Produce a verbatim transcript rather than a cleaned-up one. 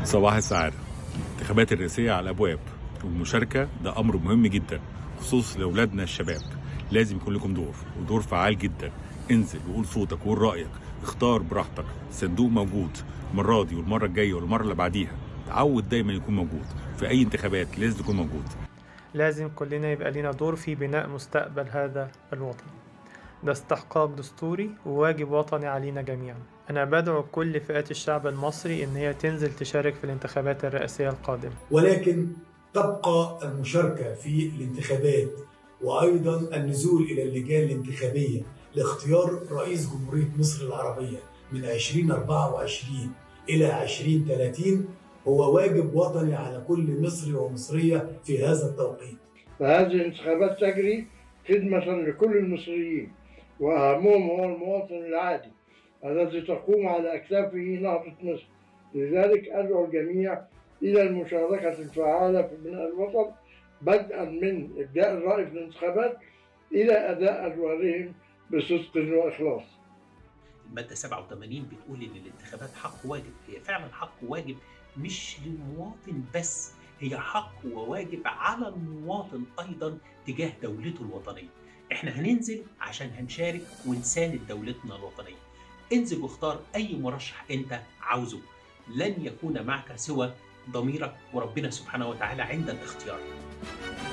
صباح السعادة. الانتخابات الرئاسية على الأبواب، والمشاركة ده أمر مهم جدا خصوصا لأولادنا الشباب. لازم يكون لكم دور ودور فعال جدا. انزل وقول صوتك وقول رأيك، اختار براحتك، الصندوق موجود المرة دي والمرة الجاية والمرة اللي بعديها. تعود دايما يكون موجود في أي انتخابات، لازم يكون موجود. لازم كلنا يبقى لنا دور في بناء مستقبل هذا الوطن. ده استحقاق دستوري وواجب وطني علينا جميعا. أنا بدعو كل فئات الشعب المصري إن هي تنزل تشارك في الانتخابات الرئاسية القادمة. ولكن تبقى المشاركة في الانتخابات وأيضا النزول إلى اللجان الانتخابية لاختيار رئيس جمهورية مصر العربية من ألفين وأربعة وعشرين إلى ألفين وثلاثين هو واجب وطني على كل مصري ومصرية في هذا التوقيت. فهذه الانتخابات تجري خدمة لكل المصريين، وأهمهم هو المواطن العادي الذي تقوم على أكتافه نهضة مصر. لذلك أدعو الجميع إلى المشاركة الفعالة في بناء الوطن، بدءا من إبداء الرأي في الانتخابات إلى أداء أدوارهم بصدق وإخلاص. المادة سبعة وثمانين بتقول إن الانتخابات حق واجب. هي فعلا حق واجب مش للمواطن بس، هي حق وواجب على المواطن أيضا تجاه دولته الوطنية. احنا هننزل عشان هنشارك ونساند دولتنا الوطنية. انزل واختار أي مرشح أنت عاوزه، لن يكون معك سوى ضميرك وربنا سبحانه وتعالى عند الاختيار.